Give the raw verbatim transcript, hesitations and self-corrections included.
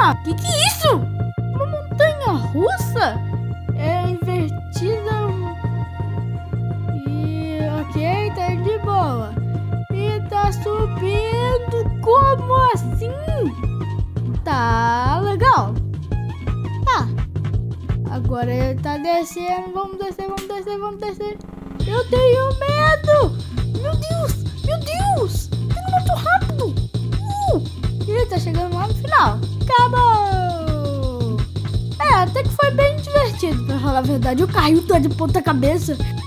cima. Que que é isso? Uma montanha russa? É invertida. E ok, tá de boa. E tá subindo. Como assim? Tá legal. Tá. Agora ele tá descendo. Vamos descer, vamos descer, vamos descer. Eu tenho medo. Meu Deus, meu Deus. Tá indo muito rápido. Uh, ele tá chegando lá no final. Acabou. É, até que foi bem divertido, pra falar a verdade. Eu caí, tô de ponta cabeça.